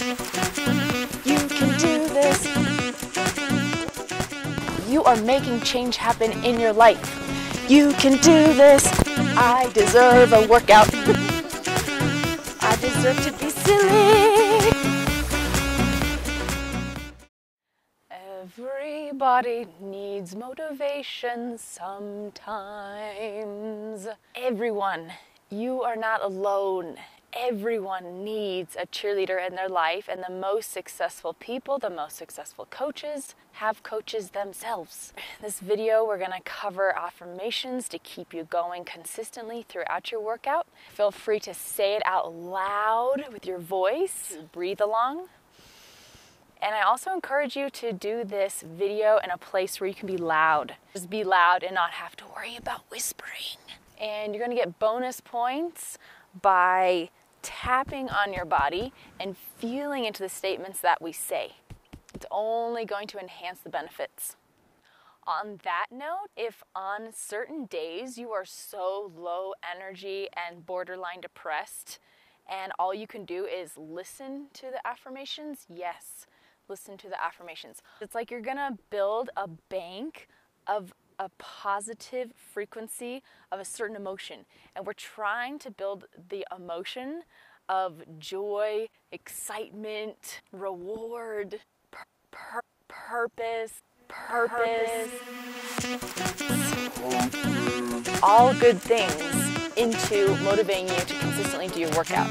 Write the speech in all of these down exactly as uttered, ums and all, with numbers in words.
You can do this. You are making change happen in your life. You can do this. I deserve a workout. I deserve to be silly. Everybody needs motivation sometimes. Everyone, you are not alone. Everyone needs a cheerleader in their life, and the most successful people, the most successful coaches, have coaches themselves. In this video, we're gonna cover affirmations to keep you going consistently throughout your workout. Feel free to say it out loud with your voice, breathe along. And I also encourage you to do this video in a place where you can be loud. Just be loud and not have to worry about whispering. And you're gonna get bonus points by tapping on your body and feeling into the statements that we say. It's only going to enhance the benefits. On that note, if on certain days you are so low energy and borderline depressed and all you can do is listen to the affirmations, yes, listen to the affirmations. It's like you're gonna build a bank of a positive frequency of a certain emotion, and we're trying to build the emotion of joy, excitement, reward, pur pur purpose, purpose, all good things into motivating you to consistently do your workout.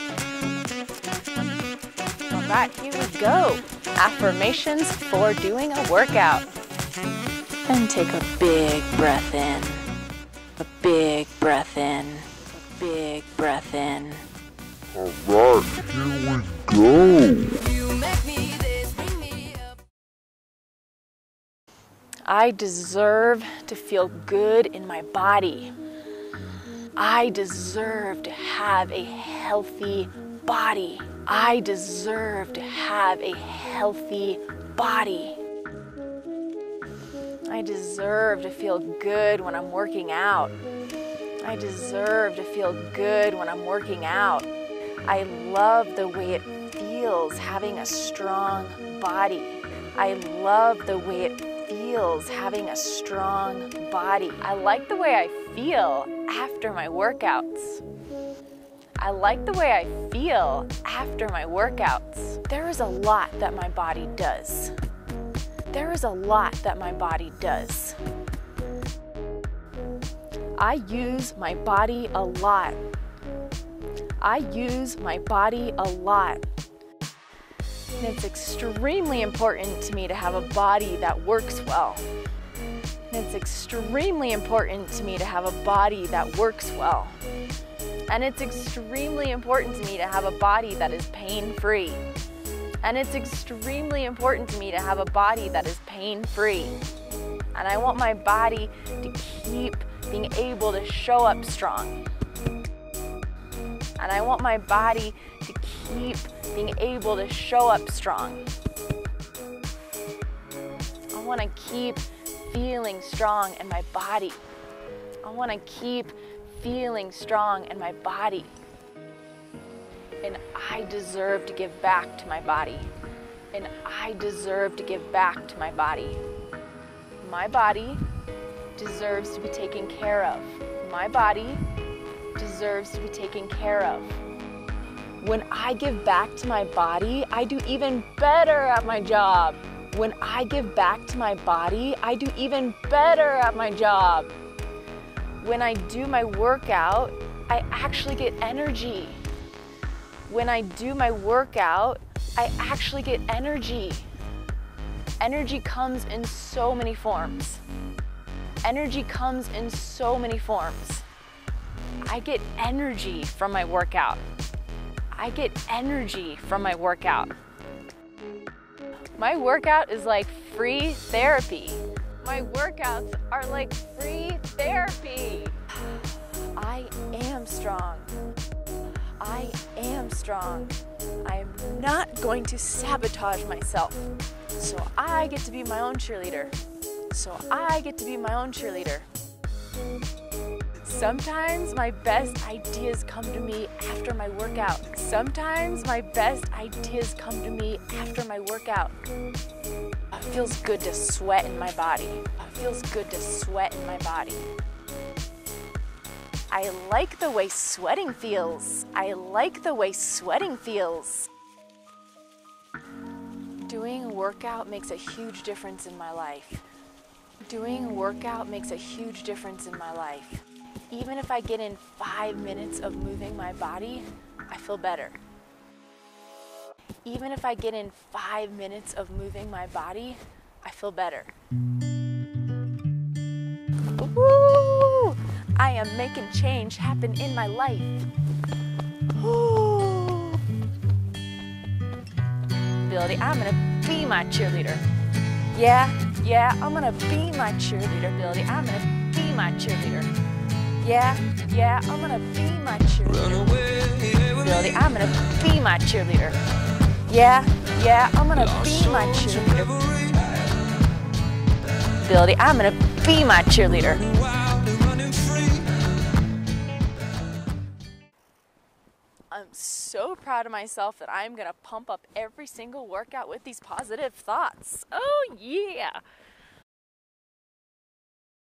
All right, here we go. Affirmations for doing a workout. And take a big breath in, a big breath in, a big breath in. All right, here we go. I deserve to feel good in my body. I deserve to have a healthy body. I deserve to have a healthy body. I deserve to feel good when I'm working out. I deserve to feel good when I'm working out. I love the way it feels having a strong body. I love the way it feels having a strong body. I like the way I feel after my workouts. I like the way I feel after my workouts. There is a lot that my body does. There is a lot that my body does. I use my body a lot. I use my body a lot. And it's extremely important to me to have a body that works well. And it's extremely important to me to have a body that works well. And it's extremely important to me to have a body that is pain-free. And it's extremely important to me to have a body that is pain-free. And I want my body to keep being able to show up strong. And I want my body to keep being able to show up strong. I want to keep feeling strong in my body. I want to keep feeling strong in my body. And I deserve to give back to my body. And I deserve to give back to my body. My body deserves to be taken care of. My body deserves to be taken care of. When I give back to my body, I do even better at my job. When I give back to my body, I do even better at my job. When I do my workout, I actually get energy. When I do my workout, I actually get energy. Energy comes in so many forms. Energy comes in so many forms. I get energy from my workout. I get energy from my workout. My workout is like free therapy. My workouts are like free therapy. I am strong. I am strong. I am not going to sabotage myself. So I get to be my own cheerleader. So I get to be my own cheerleader. Sometimes my best ideas come to me after my workout. Sometimes my best ideas come to me after my workout. It feels good to sweat in my body. It feels good to sweat in my body. I like the way sweating feels. I like the way sweating feels. Doing a workout makes a huge difference in my life. Doing a workout makes a huge difference in my life. Even if I get in five minutes of moving my body, I feel better. Even if I get in five minutes of moving my body, I feel better. Woo! I am making change happen in my life. Woo! Ability, I'm gonna be my cheerleader. Yeah, yeah, I'm gonna be my cheerleader, Ability. I'm gonna be my cheerleader. Yeah, yeah, I'm gonna be my cheerleader. Ability, I'm gonna be my cheerleader. Yeah, yeah, I'm gonna be my cheerleader. Ability, I'm gonna be my cheerleader. I'm so proud of myself that I'm gonna pump up every single workout with these positive thoughts. Oh yeah.